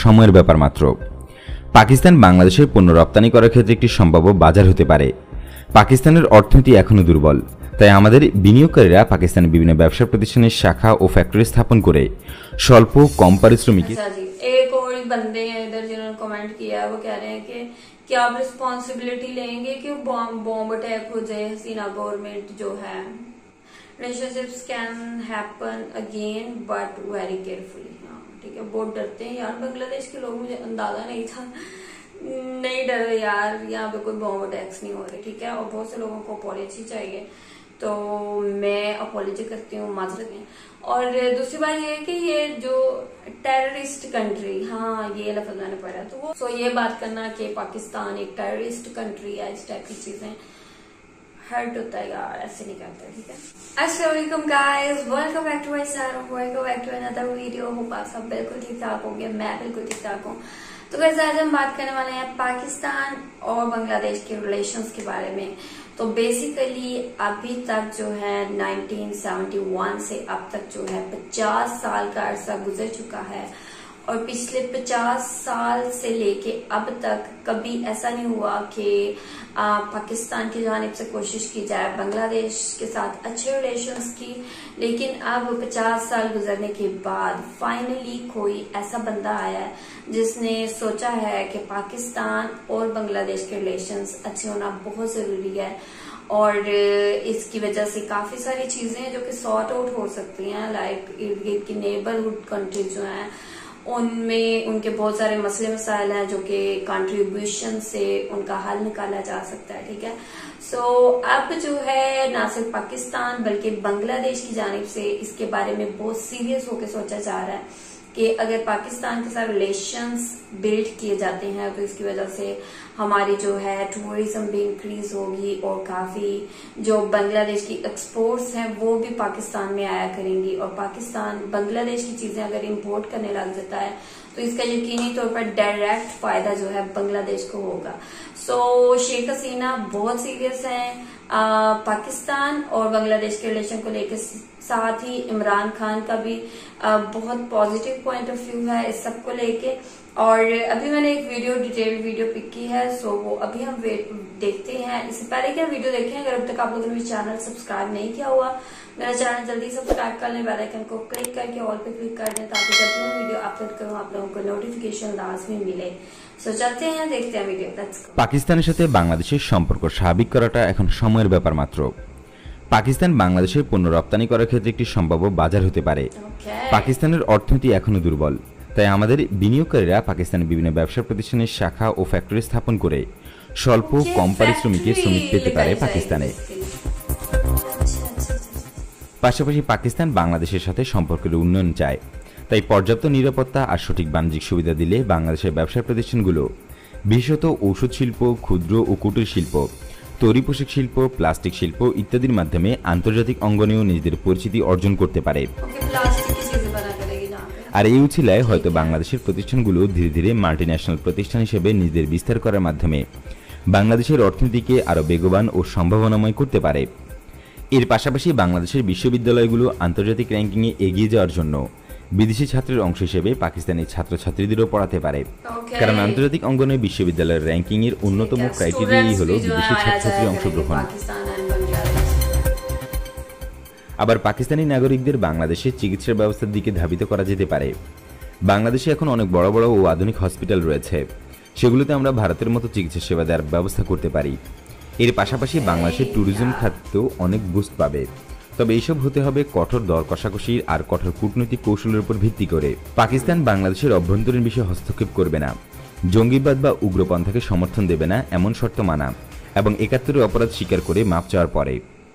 সময়ের ব্যাপার মাত্র। পাকিস্তান বাংলাদেশের পণ্য রপ্তানি করার ক্ষেত্রে একটি সম্ভাব্য বাজার হতে পারে। পাকিস্তানের অর্থনীতি এখনও দুর্বল, তাই আমাদের বিনিয়োগকারীরা পাকিস্তানের বিভিন্ন ব্যবসা প্রতিষ্ঠানের শাখা ও ফ্যাক্টরি স্থাপন করে স্বল্প কম পারিশ্রমিকে। एक और बंदे हैं इधर जिन्होंने कमेंट किया है, वो कह रहे हैं कि क्या आप रिस्पॉन्सिबिलिटी लेंगे कि बॉम्ब अटैक हो जाए हसीना गवर्नमेंट जो है। Relationships can happen again but very carefully. हाँ ठीक है, बहुत डरते हैं यार बांग्लादेश के लोग, मुझे अंदाजा नहीं था। नहीं डर रहे यार, यहाँ पे कोई बॉम्ब अटैक्स नहीं हो रहे, ठीक है। और बहुत से लोगों को अपॉलॉजी चाहिए, तो मैं अपॉलॉजी करती हूँ, माजरत है। और दूसरी बात ये है कि ये जो टेररिस्ट कंट्री, हाँ ये लफ्ज मैंने पढ़ा, तो वो ये बात करना कि पाकिस्तान एक टेररिस्ट कंट्री है, इस टाइप की चीजें हर्ट होता है यार, ऐसे नहीं करते, ठीक है। अस्सलाम वालेकुम guys, welcome back to my channel, welcome back to another video. Hope आप सब बिल्कुल ठीक ठाक होंगे, मैं बिल्कुल ठीक ठाक हूँ। तो गाइस आज हम बात करने वाले हैं पाकिस्तान और बांग्लादेश के रिलेशंस के बारे में। तो बेसिकली अभी तक जो है 1971 से अब तक जो है 50 साल का अरसा गुजर चुका है, और पिछले 50 साल से लेके अब तक कभी ऐसा नहीं हुआ कि पाकिस्तान की जानिब से कोशिश की जाए बांग्लादेश के साथ अच्छे रिलेशंस की। लेकिन अब 50 साल गुजरने के बाद फाइनली कोई ऐसा बंदा आया है जिसने सोचा है कि पाकिस्तान और बांग्लादेश के रिलेशंस अच्छे होना बहुत जरूरी है, और इसकी वजह से काफी सारी चीजें हैं जो कि सॉर्ट आउट हो सकती हैं। लाइक इर्द गिर्द की नेबरहुड कंट्रीज जो हैं उनमें उनके बहुत सारे मसले मसाइल हैं जो कि कंट्रीब्यूशन से उनका हल निकाला जा सकता है, ठीक है। सो अब जो है ना सिर्फ पाकिस्तान बल्कि बांग्लादेश की जानिब से इसके बारे में बहुत सीरियस होकर सोचा जा रहा है कि अगर पाकिस्तान के साथ रिलेशंस बिल्ड किए जाते हैं तो इसकी वजह से हमारी जो है टूरिज्म भी इंक्रीज होगी, और काफी जो बांग्लादेश की एक्सपोर्ट्स हैं वो भी पाकिस्तान में आया करेंगी, और पाकिस्तान बांग्लादेश की चीजें अगर इंपोर्ट करने लग जाता है तो इसका यकीनी तौर पर डायरेक्ट फायदा जो है बांग्लादेश को होगा। सो शेख हसीना बहुत सीरियस है पाकिस्तान और बांग्लादेश के रिलेशन को लेकर, साथ ही इमरान खान का भी बहुत पॉजिटिव पॉइंट ऑफ व्यू है इस सब को लेके। और अभी मैंने एक डिटेल्ड वीडियो पिक की है, सो वो अभी हम देखते हैं। इससे पहले कि हम वीडियो देखें, अगर अब तक आप लोगों ने मेरा चैनल सब्सक्राइब नहीं किया हुआ, मेरा चैनल जल्दी सब्सक्राइब कर लें, बेल आइकन को क्लिक करके ऑल पे क्लिक कर दें, ताकि जब भी मैं वीडियो अपलोड करूँ आप लोगों को नोटिफिकेशन लाजमी मिले। सो चलते हैं, देखते हैं वीडियो। Let's go. পাকিস্তানের সাথে বাংলাদেশের সম্পর্ক স্বাভাবিক করাটা এখন সময়ের ব্যাপার মাত্র। পাকিস্তান বাংলাদেশের পণ্য রপ্তানি করার ক্ষেত্রে একটি সম্ভাব্য বাজার হতে পারে। পাকিস্তানের অর্থনীতি এখনও দুর্বল, তাই আমাদের বিনিয়োগকারীরা পাকিস্তানের বিভিন্ন ব্যবসা প্রতিষ্ঠানের শাখা ও ফ্যাক্টরি স্থাপন করে স্বল্প কম পারিশ্রমিকে শ্রমিক পেতে পারে পাকিস্তানে। পাশাপাশি পাকিস্তান বাংলাদেশের সাথে সম্পর্কের উন্নয়ন চায়, তাই পর্যাপ্ত নিরাপত্তা আর সঠিক বাণিজ্যিক সুবিধা দিলে বাংলাদেশের ব্যবসা প্রতিষ্ঠানগুলো বিশেষত ঔষধ শিল্প, ক্ষুদ্র ও কুটির শিল্প, তৈরি পোশাক শিল্প, প্লাস্টিক শিল্প ইত্যাদির মাধ্যমে আন্তর্জাতিক অঙ্গনেও নিজেদের পরিচিতি অর্জন করতে পারে। আর এই উছিলায় হয়তো বাংলাদেশের প্রতিষ্ঠানগুলো ধীরে ধীরে মাল্টিন্যাশনাল প্রতিষ্ঠান হিসেবে নিজেদের বিস্তার করার মাধ্যমে বাংলাদেশের অর্থনীতিকে আরও বেগবান ও সম্ভাবনাময় করতে পারে। এর পাশাপাশি বাংলাদেশের বিশ্ববিদ্যালয়গুলো আন্তর্জাতিক র্যাঙ্কিংয়ে এগিয়ে যাওয়ার জন্য বিদেশি ছাত্রের অংশ হিসেবে পাকিস্তানের ছাত্রছাত্রীদেরও পড়াতে পারে, কারণ আন্তর্জাতিক অঙ্গনে বিশ্ববিদ্যালয়ের র্যাঙ্কিংয়ের অন্যতম ক্রাইটেরিয়াই হল বিদেশি ছাত্রছাত্রীর অংশগ্রহণ। আবার পাকিস্তানি নাগরিকদের বাংলাদেশের চিকিৎসার ব্যবস্থার দিকে ধাবিত করা যেতে পারে। বাংলাদেশে এখন অনেক বড় বড় ও আধুনিক হসপিটাল রয়েছে, সেগুলোতে আমরা ভারতের মতো চিকিৎসা সেবা দেওয়ার ব্যবস্থা করতে পারি। এর পাশাপাশি বাংলাদেশের ট্যুরিজম খাতেও অনেক বুস্ট পাবে, তবে এইসব হতে হবে কঠোর দর কষাকষি আর কঠোর কূটনৈতিক কৌশলের উপর ভিত্তি করে। পাকিস্তান বাংলাদেশের অভ্যন্তরীণ বিষয়ে হস্তক্ষেপ করবে না, জঙ্গিবাদ বা উগ্রপন্থাকে সমর্থন দেবে না এমন শর্ত মানা, এবং ৭১-এর অপরাধ স্বীকার করে মাপ চাওয়ার পরে।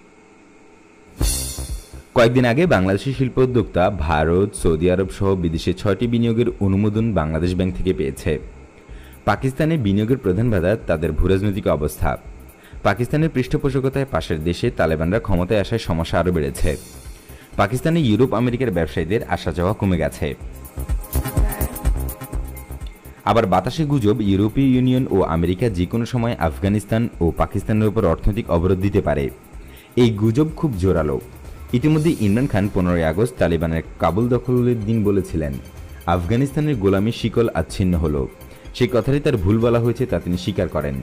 কয়েকদিন আগে বাংলাদেশের শিল্প উদ্যোক্তা ভারত, সৌদি আরব সহ বিদেশে ৬টি বিনিয়োগের অনুমোদন বাংলাদেশ ব্যাংক থেকে পেয়েছে। পাকিস্তানে বিনিয়োগের প্রধান বাধা তাদের ভূরাজনৈতিক অবস্থা। পাকিস্তানের পৃষ্ঠপোষকতায় পাশের দেশে তালেবানরা ক্ষমতায় আসায় সমস্যা আরও বেড়েছে। পাকিস্তানে ইউরোপ আমেরিকার ব্যবসায়ীদের আসা যাওয়া কমে গেছে। আবার বাতাসে গুজব ইউরোপীয় ইউনিয়ন ও আমেরিকা যে কোনো সময় আফগানিস্তান ও পাকিস্তানের উপর অর্থনৈতিক অবরোধ দিতে পারে। এই গুজব খুব জোরালো। ইতিমধ্যে ইমরান খান 15ই আগস্ট তালিবানের কাবুল দখলের দিন বলেছিলেন, আফগানিস্তানের গোলামী শিকল আচ্ছিন্ন হলো। সেই কথাটি তার ভুল বলা হয়েছে তা তিনি স্বীকার করেন।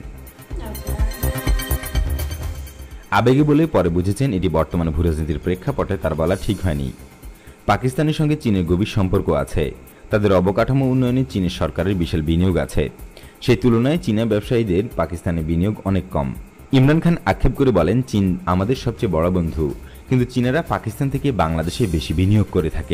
আবেগে বলে পরে বুঝেছেন এটি বর্তমান ভূরাজনীতির প্রেক্ষাপটে তার বলা ঠিক হয়নি। পাকিস্তানের সঙ্গে চীনের গভীর সম্পর্ক আছে, তাদের অবকাঠামো উন্নয়নে চীনের সরকারের বিশাল বিনিয়োগ আছে, সেই তুলনায় চীনা ব্যবসায়ীদের পাকিস্তানে বিনিয়োগ অনেক কম। ইমরান খান আক্ষেপ করে বলেন, চীন আমাদের সবচেয়ে বড় বন্ধু, কিন্তু চীনারা পাকিস্তান থেকে বাংলাদেশে বেশি বিনিয়োগ করে থাকে।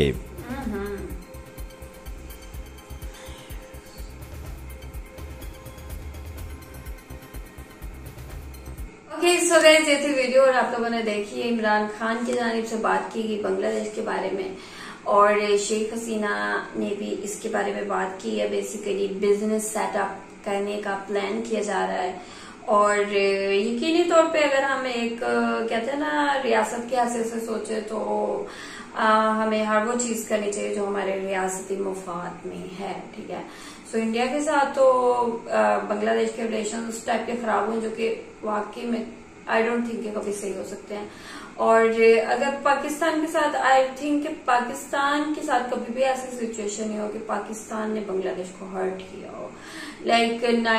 सो गाइस ये थी वीडियो और आप लोगों ने देखी इमरान खान की जानिब से बात की गई बांग्लादेश के बारे में, और शेख हसीना ने भी इसके बारे में बात की है। बेसिकली बिजनेस सेटअप करने का प्लान किया जा रहा है, और यकीनी तौर पे अगर हम एक कहते हैं ना रियासत के हैसियत से सोचे तो हमें हर वो चीज करनी चाहिए जो हमारे रियासती मुफाद में है, ठीक है। सो इंडिया के साथ तो बांग्लादेश के रिलेशन उस टाइप के खराब हुए जो कि वाकई में आई डोंट थिंक कभी सही हो सकते हैं। और अगर पाकिस्तान के साथ आई थिंक पाकिस्तान के साथ कभी भी ऐसी सिचुएशन नहीं हो कि पाकिस्तान ने बांग्लादेश को हर्ट किया हो। लाइक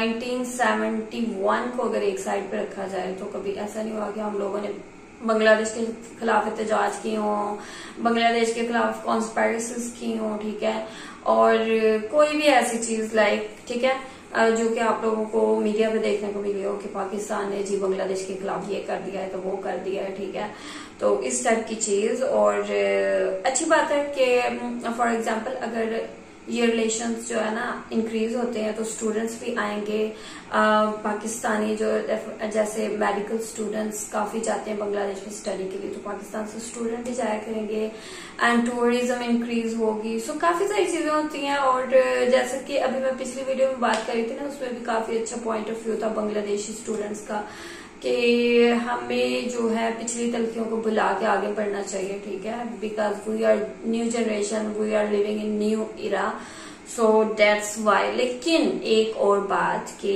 1971 को अगर एक साइड पे रखा जाए तो कभी ऐसा नहीं हुआ कि हम लोगों ने बांग्लादेश के खिलाफ एहतजाज की हो, बांग्लादेश के खिलाफ कॉन्स्पिरेसीज की हो, ठीक है। और कोई भी ऐसी चीज लाइक, ठीक है, जो कि आप लोगों को मीडिया पे देखने को मिली हो कि पाकिस्तान ने जी बांग्लादेश के खिलाफ ये कर दिया है तो वो कर दिया है, ठीक है। तो इस टाइप की चीज, और अच्छी बात है कि फॉर एग्जांपल अगर ये रिलेशंस जो है ना इंक्रीज होते हैं तो स्टूडेंट्स भी आएंगे। पाकिस्तानी जो जैसे मेडिकल स्टूडेंट्स काफी जाते हैं बांग्लादेश में स्टडी के लिए, तो पाकिस्तान से स्टूडेंट भी जाया करेंगे एंड टूरिज्म इंक्रीज होगी। सो काफी सारी चीजें होती हैं। और जैसे कि अभी मैं पिछली वीडियो में बात करी थी ना, उसमें भी काफी अच्छा पॉइंट ऑफ व्यू था बांग्लादेशी स्टूडेंट्स का कि हमें जो है पिछली तलखियों को भुला के आगे बढ़ना चाहिए, ठीक है, because we are new generation, we are living in new era, so that's why. लेकिन एक और बात कि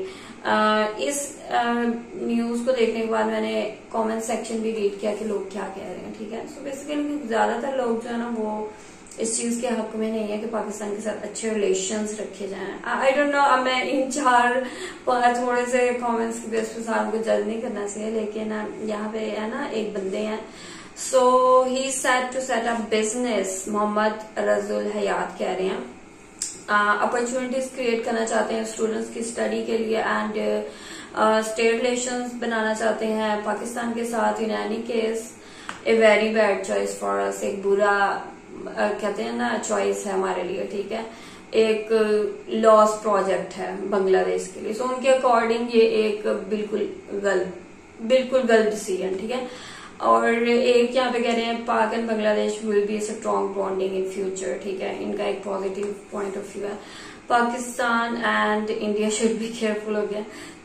इस न्यूज को देखने के बाद मैंने कमेंट सेक्शन भी रीड किया कि लोग क्या कह रहे हैं, ठीक है। सो बेसिकली ज्यादातर लोग जो है ना वो इस चीज के हक में नहीं है कि पाकिस्तान के साथ अच्छे रिलेशंस रखे जाएं। आई डोंट नो, अब मैं इन चार थोड़े से कमेंट्स की बेस पे सारों को जज नहीं करना चाहिए, लेकिन यहाँ पे है ना एक बंदे हैं, so he said to set up business, Mohammad Rajul Hayat कह रहे हैं, अपॉर्चुनिटीज क्रिएट करना चाहते हैं स्टूडेंट्स की स्टडी के लिए एंड स्टेट रिलेशंस बनाना चाहते हैं पाकिस्तान के साथ। In any case a very bad choice for us, एक बुरा कहते हैं ना चॉइस है हमारे लिए, ठीक है, एक लॉस प्रोजेक्ट है बांग्लादेश के लिए। सो उनके अकॉर्डिंग ये एक बिल्कुल गलत डिसीजन, ठीक है। और एक यहाँ पे कह रहे हैं Pak and Bangladesh will be strong bonding in future, ठीक है, इनका एक पॉजिटिव पॉइंट ऑफ व्यू है। Pakistan and India should be careful, हो गया,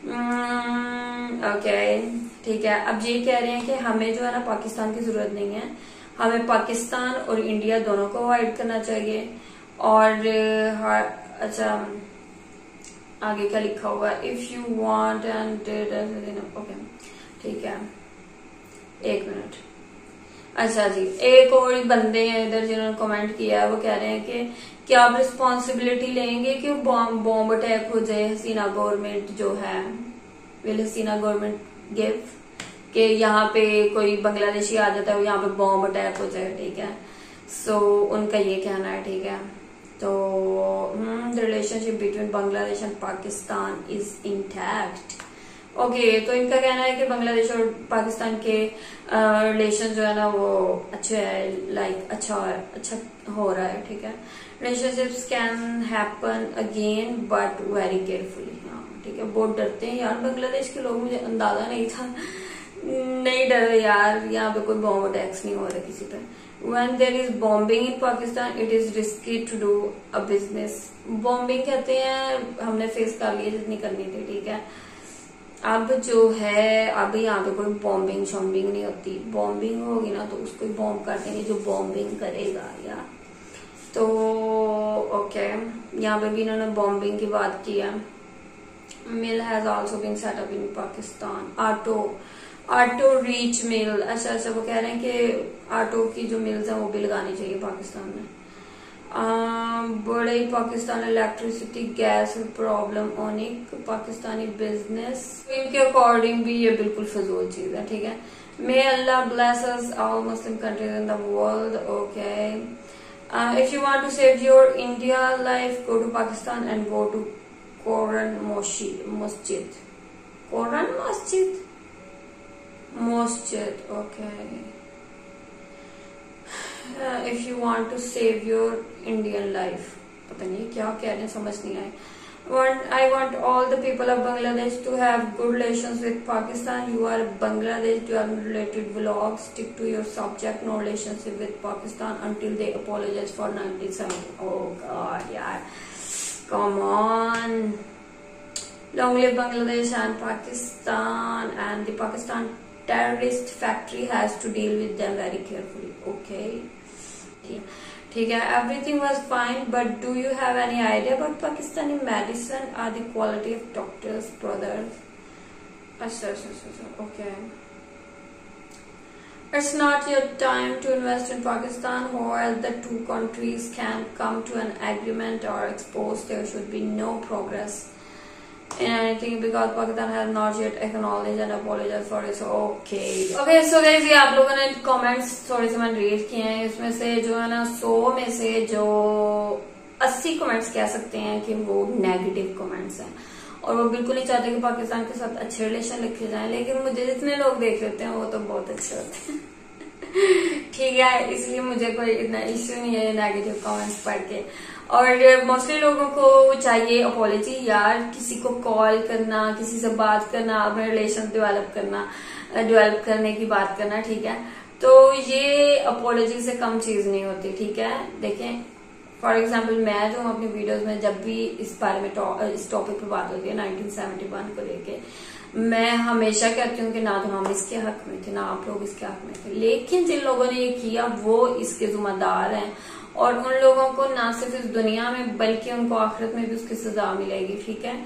ओके, ठीक है। अब ये कह रहे हैं कि हमें जो है ना पाकिस्तान की जरूरत नहीं है, हमें पाकिस्तान और इंडिया दोनों को अवॉइड करना चाहिए। और अच्छा आगे क्या लिखा हुआ है, if you want and okay, ठीक है, एक मिनट। अच्छा जी, एक और बंदे हैं इधर जिन्होंने कमेंट किया है, वो कह रहे हैं कि क्या आप रिस्पॉन्सिबिलिटी लेंगे कि बॉम्ब अटैक हो जाए हसीना गवर्नमेंट जो है, विल हसीना गवर्नमेंट गिव कि यहाँ पे कोई बांग्लादेशी आ जाता है यहाँ पे बॉम्ब अटैक हो जाए, ठीक है। सो उनका ये कहना है, ठीक है। तो the relationship between Bangladesh and Pakistan is intact, okay. तो इनका कहना है कि बांग्लादेश और पाकिस्तान के रिलेशन जो है ना वो अच्छे है, लाइक अच्छा हो रहा है, ठीक है। Relationships can happen again but very carefully, हाँ, ठीक है। बहुत डरते हैं यार बांग्लादेश के लोग, मुझे अंदाजा नहीं था, नहीं डर यार, यहाँ पे कोई बॉम्ब अटैक्स नहीं हो रहे किसी पे। When there is bombing in Pakistan, it is risky to do a business. Bombing कहते हैं हमने फेस कर लिया जितनी करनी थी, ठीक है। अब जो है अब यहाँ पे कोई बॉम्बिंग शॉम्बिंग नहीं होती, बॉम्बिंग होगी ना तो उसको बॉम्ब कर देंगे जो बॉम्बिंग करेगा यार। तो ओके, यहाँ पे भी इन्होंने बॉम्बिंग की बात की है। Mill has also been set up in Pakistan, auto reach mill, अच्छा वो कह रहे हैं कि ऑटो की जो मिल्स हैं वो भी लगानी चाहिए पाकिस्तान में। बड़े ही पाकिस्तान इलेक्ट्रिसिटी गैस प्रॉब्लम होने पाकिस्तानी बिजनेस, इनके अकॉर्डिंग भी ये बिल्कुल फजूल चीज है, ठीक है। May Allah blesses all Muslim countries in the world, okay. If you want to save your India life, go to Pakistan and go to Koran masjid, Koran masjid, okay. If you want to save your Indian life, पता नहीं क्या कह रहे हैं, समझ नहीं आए। I want all the people of Bangladesh to have good relations with Pakistan. You are Bangladesh, you are related vlogs. Stick to your subject, no relationship with Pakistan until they apologize for 1970. Oh God, yaar, come on. Long live Bangladesh and Pakistan, and the Pakistan terrorist factory has to deal with them very carefully. Okay. ठीक है, everything was fine, but do you have any idea about Pakistani medicine or the quality of doctors, brothers? Okay. It's not yet time to invest in Pakistan, while the two countries can come to an agreement or expose there should be no progress in anything because Pakistan has not yet acknowledged and apologized for it. Okay, so guys, ये आप लोगों ने comments थोड़े से मैंने read किए हैं, इसमें से जो है ना 100 में से जो 80 कमेंट्स कह सकते हैं कि वो नेगेटिव कमेंट्स हैं और वो बिल्कुल नहीं चाहते कि पाकिस्तान के साथ अच्छे रिलेशन रखे जाएं, लेकिन मुझे जितने लोग देख लेते हैं वो तो बहुत अच्छे होते हैं ठीक है, इसलिए मुझे कोई इतना इश्यू नहीं है नेगेटिव कमेंट्स पढ़ के। और मोस्टली लोगों को चाहिए अपॉलॉजी, यार किसी को कॉल करना, किसी से बात करना, अपने रिलेशन डेवलप करने की बात करना, ठीक है, तो ये अपॉलॉजी से कम चीज नहीं होती, ठीक है। देखें फॉर एग्जाम्पल मैं जो अपनी वीडियोस में जब भी इस बारे में इस टॉपिक पे बात होती है 1971 को लेके, मैं हमेशा कहती हूँ कि ना तो हम इसके हक में थे ना आप लोग इसके हक में थे, लेकिन जिन लोगों ने ये किया वो इसके जिम्मेदार हैं और उन लोगों को ना सिर्फ इस दुनिया में बल्कि उनको आखिरत में भी उसकी सजा मिलेगी, ठीक है।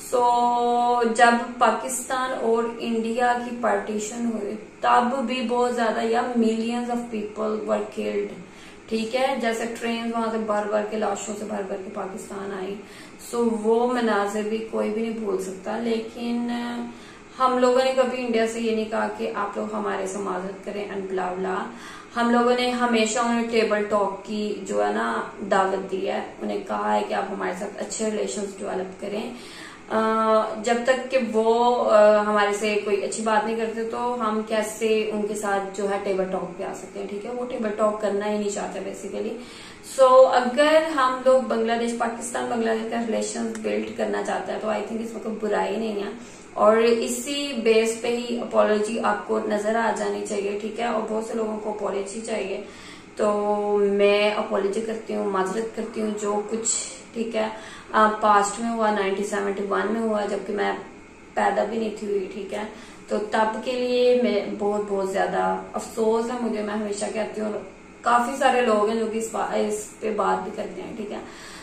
सो जब पाकिस्तान और इंडिया की पार्टीशन हुई तब भी बहुत ज्यादा या millions of people were killed, ठीक है, जैसे ट्रेन वहां से भर भर के लाशों से भर भर के पाकिस्तान आई। सो वो मनाजिर भी कोई भी नहीं भूल सकता, लेकिन हम लोगों ने कभी इंडिया से ये नहीं कहा कि आप लोग हमारे से मदद करें एंड ब्ला ब्ला। हम लोगों ने हमेशा उन्हें टेबल टॉक की जो है ना दावत दी है, उन्हें कहा है कि आप हमारे साथ अच्छे रिलेशंस डेवलप करें। जब तक कि वो हमारे से कोई अच्छी बात नहीं करते तो हम कैसे उनके साथ जो है टेबल टॉक पे आ सकते हैं, ठीक है, वो टेबल टॉक करना ही नहीं चाहते बेसिकली। सो अगर हम लोग बांग्लादेश का रिलेशन बिल्ड करना चाहते हैं तो आई थिंक इसमें कोई बुराई नहीं है और इसी बेस पे ही अपॉलॉजी आपको नजर आ जानी चाहिए, ठीक है। और बहुत से लोगों को अपॉलॉजी चाहिए, तो मैं अपॉलॉजी करती हूँ, माजरत करती हूँ जो कुछ, ठीक है, पास्ट में हुआ 1971 में हुआ जबकि मैं पैदा भी नहीं थी हुई, ठीक है, तो तब के लिए मैं बहुत ज्यादा अफसोस है मुझे। मैं हमेशा कहती हूँ काफी सारे लोग हैं जो कि इस पे बात भी करते हैं, ठीक है,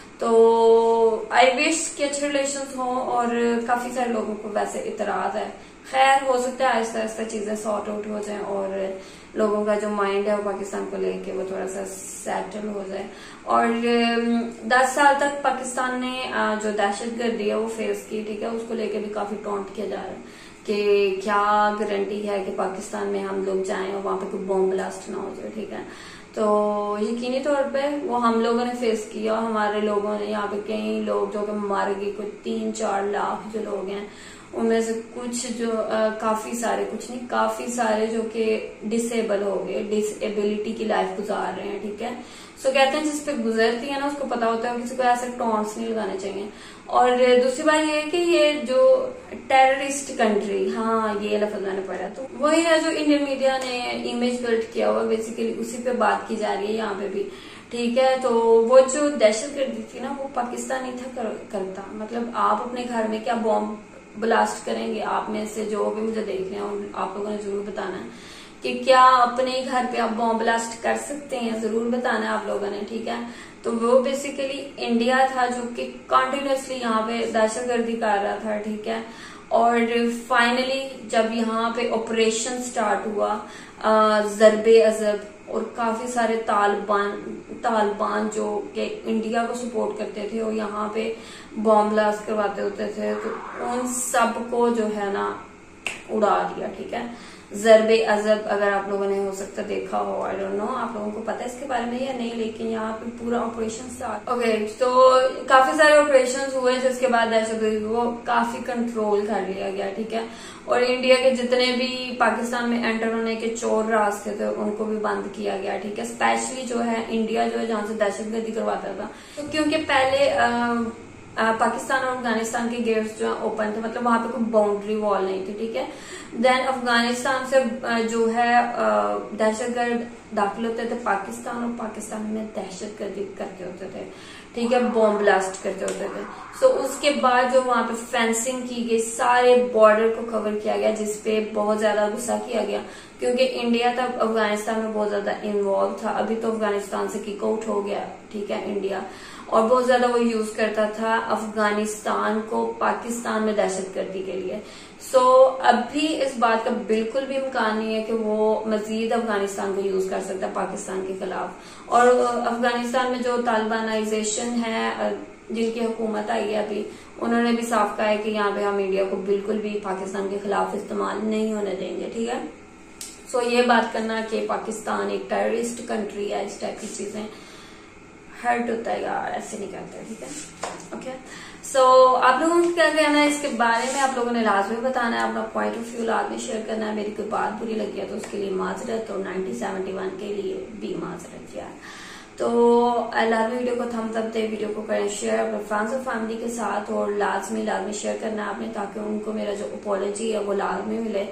तो आई विश कि अच्छे रिलेशंस हो और काफी सारे लोगों को वैसे इतराज है। खैर हो सकता है आहिस्ता आहिस्ता चीजें सॉर्ट आउट हो जाएं और लोगों का जो माइंड है वो पाकिस्तान को लेके वो थोड़ा सा सेटल हो जाए। और 10 साल तक पाकिस्तान ने जो दहशतगर्दी है वो फेस की, ठीक है, उसको लेके भी काफी टॉन्ट किया जा रहा है कि क्या गारंटी है कि पाकिस्तान में हम लोग जाएं और वहां पे कोई बॉम्ब ब्लास्ट ना हो जाए, ठीक है। तो यकीनी तौर पे वो हम लोगों ने फेस किया, हमारे लोगों ने, यहाँ पे कई लोग जो कि मारे गए, कुछ 3-4 लाख जो लोग हैं उनमें से कुछ जो काफी सारे, कुछ नहीं काफी सारे जो कि डिसेबल हो गए, डिसेबिलिटी की लाइफ गुजार रहे हैं, ठीक है। सो कहते हैं जिस पे गुजरती है ना उसको पता होता है, किसी को ऐसे टॉन्ट्स नहीं लगाने चाहिए। और दूसरी बात ये है कि ये जो टेररिस्ट कंट्री, हाँ ये लफ्ज मैंने पढ़ा, तो वही है जो इंडियन मीडिया ने इमेज बिल्ड किया हुआ, बेसिकली उसी पे बात की जा रही है यहाँ पे भी, ठीक है। तो वो जो दहशतगर्दी थी ना वो पाकिस्तान ही था करता, मतलब आप अपने घर में क्या बॉम्ब ब्लास्ट करेंगे? आप में से जो भी मुझे देख रहे हैं आप लोगों ने जरूर बताना है कि क्या अपने घर पे आप बॉम्ब ब्लास्ट कर सकते हैं, जरूर बताना है आप लोगों ने, ठीक है। तो वो बेसिकली इंडिया था जो कि कंटिन्यूसली यहाँ पे दहशतगर्दी कर रहा था, ठीक है। और फाइनली जब यहाँ पे ऑपरेशन स्टार्ट हुआ ज़रबे अज़ब, और काफी सारे तालिबान जो कि इंडिया को सपोर्ट करते थे और यहाँ पे बॉम्ब ब्लास्ट करवाते होते थे, तो उन सब को जो है ना उड़ा दिया, ठीक है। ज़रबे अज़ब अगर आप लोगों ने हो सकता देखा हो, आई डोंट नो आप लोगों को पता है इसके बारे में या नहीं, लेकिन यहाँ पे पूरा ऑपरेशन स्टार्ट। ओके, तो काफी सारे ऑपरेशन हुए जिसके बाद दहशतगर्दी को काफी कंट्रोल कर लिया गया, ठीक है। और इंडिया के जितने भी पाकिस्तान में एंटर होने के चोर रास्ते थे उनको भी बंद किया गया, ठीक है। स्पेशली जो है इंडिया जो है जहां से दहशतगर्दी करवाता था, तो क्योंकि पहले पाकिस्तान और अफगानिस्तान के गेट्स जो है ओपन थे, मतलब वहां पे कोई बाउंड्री वॉल नहीं थी, ठीक है। देन अफगानिस्तान से जो है दहशतगर्द दाखिल होते थे पाकिस्तान, और पाकिस्तान में दहशतगर्दी करते होते थे, ठीक है, बॉम्ब ब्लास्ट करते होते थे। सो उसके बाद जो वहां पे फेंसिंग की गई, सारे बॉर्डर को कवर किया गया, जिसपे बहुत ज्यादा गुस्सा किया गया, क्योंकि इंडिया तब अफगानिस्तान में बहुत ज्यादा इन्वॉल्व था। अभी तो अफगानिस्तान से किक आउट हो गया, ठीक है, इंडिया, और बहुत ज्यादा वो यूज करता था अफगानिस्तान को पाकिस्तान में दहशतगर्दी के लिए। सो अभी इस बात का बिल्कुल भी इम्कान नहीं है कि वो मजीद अफगानिस्तान को यूज कर सकता है पाकिस्तान के खिलाफ। और अफगानिस्तान में जो तालिबानाइजेशन है, जिनकी हुकूमत आई है अभी, उन्होंने भी साफ कहा है कि यहाँ पे हम इंडिया को बिल्कुल भी पाकिस्तान के खिलाफ इस्तेमाल नहीं होने देंगे, ठीक है। सो ये बात करना कि पाकिस्तान एक टेररिस्ट कंट्री है, इस टाइप की चीजें हर्ट होता है यार, ऐसे नहीं करते, ठीक है। ओके, सो आप लोगों को क्या कहना है इसके बारे में, आप लोगों ने लाजमी बताना है, अपना पॉइंट ऑफ व्यू लाजमी शेयर करना है। मेरी कोई बात बुरी लगी है तो उसके लिए माजरत, और 1971 के लिए भी माजरत यार। तो लाजमी वीडियो को थम्स अप दे, वीडियो को करें शेयर अपने फ्रेंड्स और फैमिली के साथ, और लाजमी शेयर करना है आपने, ताकि उनको मेरा जो अपॉलॉजी है वो लाजमी मिले,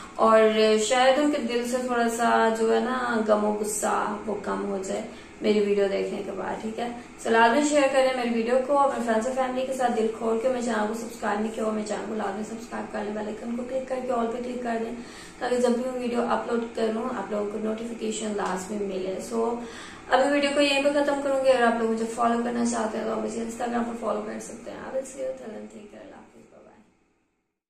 और शायद उनके दिल से थोड़ा सा जो है ना गमो गुस्सा वो कम हो जाए मेरी वीडियो देखने के बाद, ठीक है। सो लाजमी शेयर करें मेरी वीडियो को अपने फ्रेंड्स और फैमिली के साथ, दिल खोल के। मेरे चैनल को सब्सक्राइब नहीं किया, मेरे चैनल को लाजमी सब्सक्राइब कर लें, बेल आइकन को क्लिक करके ऑल पे क्लिक कर दें, ताकि जब भी मैं वीडियो अपलोड करूं आप लोगों को नोटिफिकेशन लाजमी मिले। सो अभी वीडियो को यहीं पे खत्म करूंगी। अगर आप लोग मुझे फॉलो करना चाहते हैं तो आप मुझे इंस्टाग्राम पर फॉलो कर सकते हैं। I will see you, till then take care.